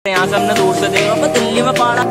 यहाँ से हमने दूर से देखा पर दिल्ली में पहाड़ा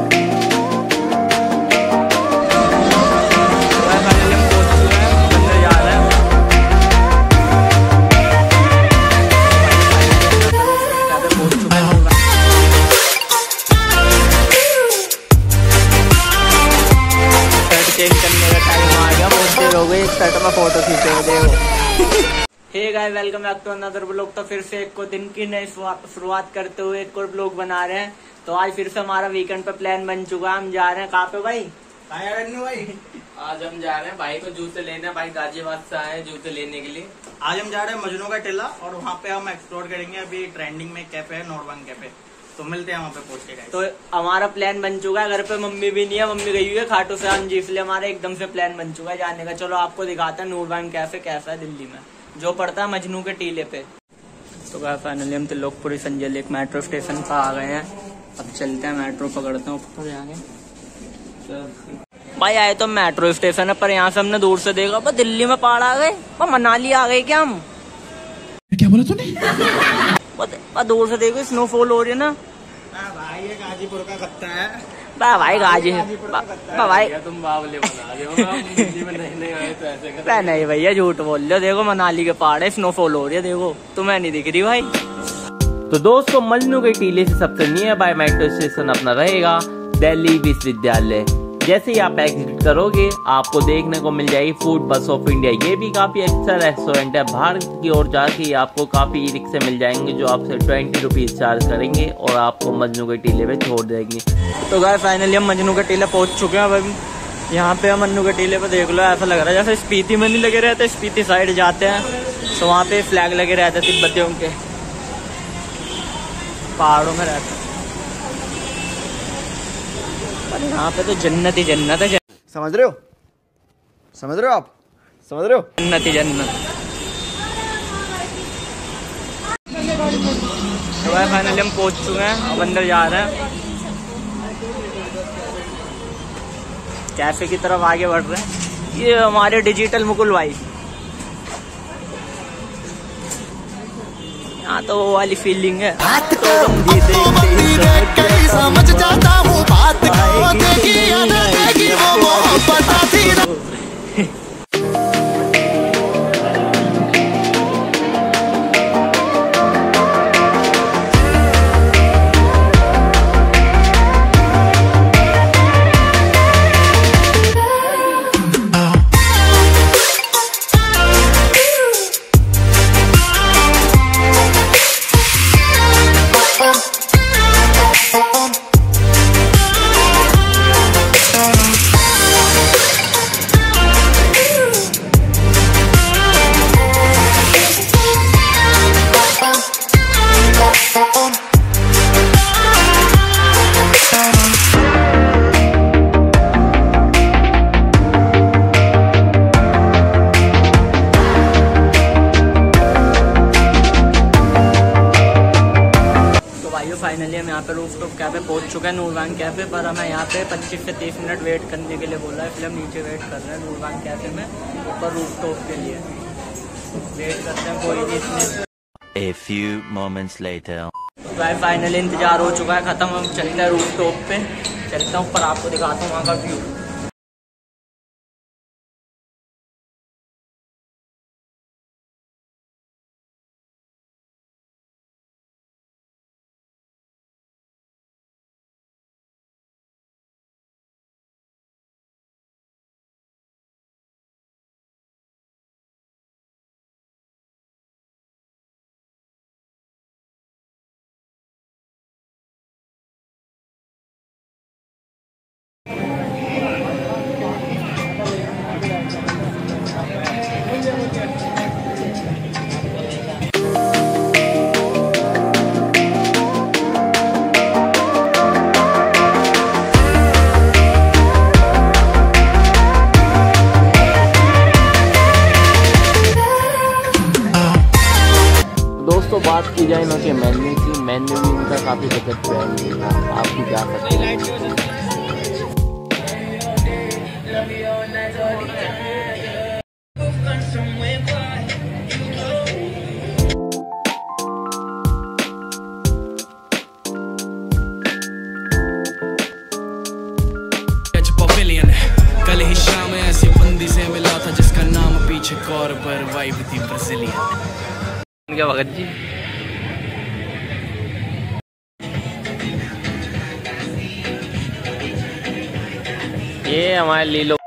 चेंज करने का टाइम आ गया। बहुत देर हो गई एक सेट में फोटो खींचे हुए देखो। Hey guys welcome back to another blog. तो फिर से एक को दिन की नई शुरुआत करते हुए एक और ब्लॉग बना रहे हैं। तो आज फिर से हमारा वीकेंड पे प्लान बन चुका है। हम जा रहे हैं कहाँ पे भाई? भाई आज हम जा रहे हैं भाई को जूते लेने। भाई गाजियाबाद से आए हैं जूते लेने के लिए। आज हम जा रहे हैं मजनू का टिला और वहाँ पे हम एक्सप्लोर करेंगे। अभी ट्रेंडिंग में कैफे है नोटबंग कैफे, तो मिलते हैं वहाँ पे पहुँच के। तो हमारा प्लान बन चुका है। घर पे मम्मी भी नहीं है, मम्मी गई हुई है खाटू श्याम जी, इसलिए हमारा एकदम से प्लान बन चुका है जाने का। चलो आपको दिखाते हैं नूरबंग कैफे कैसा है दिल्ली में, जो पड़ता है मजनू के टीले पे। तो क्या फाइनली हम Trilokpuri Sanjay lake metro station पर आ गए हैं। अब चलते हैं, मेट्रो पकड़ते हैं ऊपर जाके। भाई आए तो मेट्रो स्टेशन है, पर यहाँ से हमने दूर से देखा पर दिल्ली में पहाड़ आ गए, पर मनाली आ गए क्या हम? क्या बोला तूने? दूर से देखो स्नोफॉल हो रही है ना भाई ये गाजीपुर का खत्ता है। भाई भाई तुम बावले बना रहे हो। हम दिल्ली में नहीं आए तो ऐसे कर। नहीं भैया झूठ बोल रहे हो। देखो मनाली के पहाड़ है, स्नोफॉल हो रही है, देखो तुम्हें नहीं दिख रही भाई। तो दोस्तों मजनू के टीले से सबसे नियर बाय मेट्रो स्टेशन अपना रहेगा दिल्ली विश्वविद्यालय। जैसे ही आप एग्जिट करोगे आपको देखने को मिल जाएगी फूड बस ऑफ इंडिया। ये भी काफी अच्छा रेस्टोरेंट है। बाहर की ओर जाके आपको काफी ई रिक्शे मिल जाएंगे जो आपसे 20 रुपीज चार्ज करेंगे और आपको मजनू के टीले पे छोड़ देंगे। तो गाइस फाइनली हम मजनू के टीले पहुंच चुके हैं। अभी यहाँ पे हम मजनू के टीले पे देख लो, ऐसा लग रहा है जैसे स्पीति में नहीं लगे रहते। स्पीति साइड जाते हैं तो वहाँ पे फ्लैग लगे रहते हैं तिब्बतियों के, पहाड़ों में रहते हैं। यहाँ पे तो जन्नत ही जन्नत है। समझ रहे हो आप? समझ रहे हो? जन्नत ही जन्नत। तो भाई फाइनली हम पहुंच चुके हैं, अब अंदर जा रहे हैं, कैफे की तरफ आगे बढ़ रहे हैं। ये हमारे डिजिटल मुकुल भाई। यहाँ तो वो वाली फीलिंग है। समझ जाता हूँ बात को, देगी या ना देगी वो मोहब्बत आती ना। फाइनली हम यहाँ पे रूफटॉप कैफे पहुँच चुके हैं, नूरबंग कैफे। पर हमें यहाँ पे 25 से 30 मिनट वेट करने के लिए बोला है, इसलिए हम नीचे वेट कर रहे हैं नूरबंग कैफे में ऊपर रूफटॉप के लिए वेट करते हैं। कोई नहीं इसमें। A few moments later. तो फाइनली इंतजार हो चुका है खत्म। हम चलते हैं रूफटॉप पे, चलते हैं ऊपर, आपको दिखाता हूँ वहाँ का व्यू। दोस्तों बात की जाए इनके मेन्यू की, मेन्यू भी इनका काफ़ी बजट फ्रेंडली है, आप भी जा सकते हैं। कुछ और पर वाइब थी ब्राजीलियन। क्या भगत जी, ये हमारे लीलो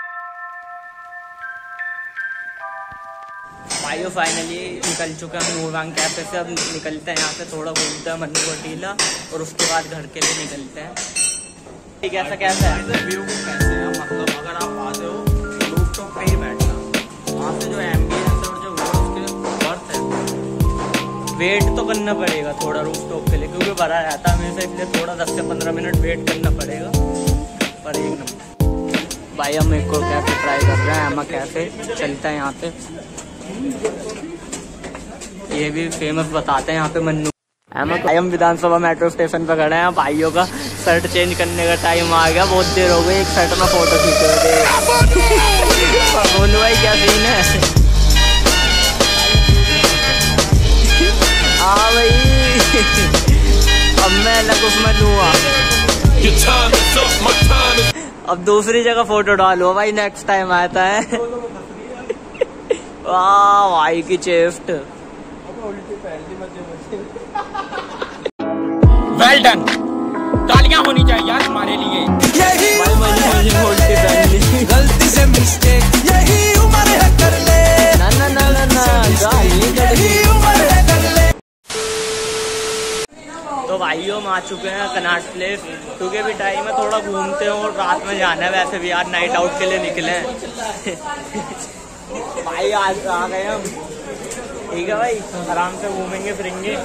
भाइयों फाइनली निकल चुके हैं नूरबाग कैफे से। अब निकलते हैं यहाँ से, थोड़ा घूमते हैं मन्नू का टीला और उसके बाद घर के लिए निकलते हैं। ठीक है, कैसा है व्यू कैसे है, मतलब अगर आप आते हो रूफटॉप पे ही बैठना, वहाँ से जो एम्बियंस और जो उसके वर्थ है। वेट तो करना पड़ेगा थोड़ा रूफटॉप के लिए, क्योंकि भरा रहता है हमेशा, इसलिए थोड़ा 10 से 15 मिनट वेट करना पड़ेगा। पर एक नंबर भाई, हम एक और कैफे ट्राई कर रहे हैं, एमा कैफे। चलता है यहाँ पे, ये भी फेमस बताते हैं यहाँ पे मन्नू। भाई हम विधानसभा मेट्रो स्टेशन पे खड़े हैं, भाइयों का शर्ट चेंज करने का टाइम आ गया। बहुत देर हो गई एक शर्ट में फोटो खींचे हुए। बोलो भाई क्या सीन है? हाँ भाई, अब मैं अलग उसमें लूँगा। अब दूसरी जगह फोटो डालो भाई, नेक्स्ट टाइम आता है। वाह भाई की चेस्ट, वेल डन, तालियां होनी चाहिए यार हमारे लिए। गलती से मिस्टेक, यही उम्र है कर ले। ना ना ना ना ना, यही उम्र है कर ले। तो भाइयों हम आ चुके हैं कनाट प्लेस, क्योंकि भी टाइम है थोड़ा घूमते हैं और रात में जाना है। वैसे भी यार नाइट आउट के लिए निकले हैं। भाई आज आ गए हम, ठीक है भाई, आराम से घूमेंगे फिरेंगे।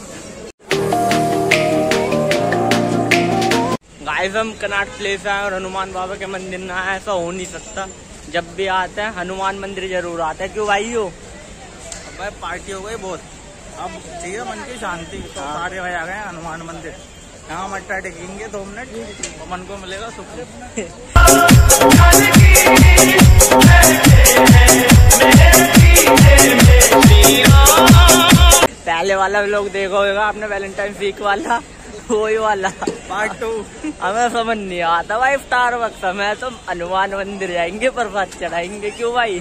गाइस हम कनाट प्लेस आए और हनुमान बाबा के मंदिर में आए, ऐसा हो नहीं सकता। जब भी आते हैं हनुमान मंदिर जरूर आते हैं, क्यों भाइयों? भाई पार्टी हो गई बहुत, अब चाहिए मन की शांति। तो सारे भाई आ गए हैं हनुमान मंदिर, यहाँ मट्टा टेकेंगे 2 मिनट तो मन को मिलेगा सुकून। पहले वाला लोग देखा होगा आपने, वैलेंटाइन वीक वाला, वही वाला पार्ट 2। हमें समझ नहीं आता भाई, इफ्तार वक्त समय तो हनुमान मंदिर जाएंगे, प्रसाद चढ़ाएंगे, क्यों भाई?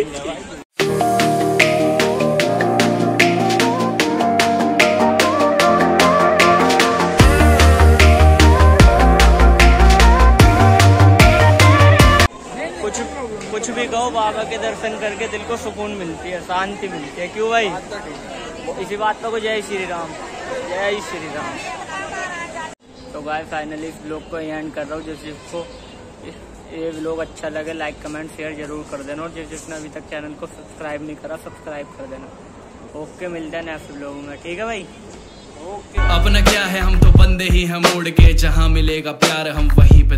कुछ भी कहो, बाबा के दर्शन करके दिल को सुकून मिलती है, शांति मिलती है, क्यों भाई? इसी बात पर जय श्री राम, जय श्री राम। तो गाइस फाइनली इस ब्लॉग को एंड कर रहा हूँ। जिसको ये ब्लॉग अच्छा लगे लाइक कमेंट शेयर जरूर कर देना, और जिसने अभी तक चैनल को सब्सक्राइब नहीं करा सब्सक्राइब कर देना। ओके, मिलते हैं नेक्स्ट ब्लॉग में, ठीक है भाई? अपना क्या है, हम तो बंदे ही हम, उड़ के जहाँ मिलेगा प्यार हम वहीं पे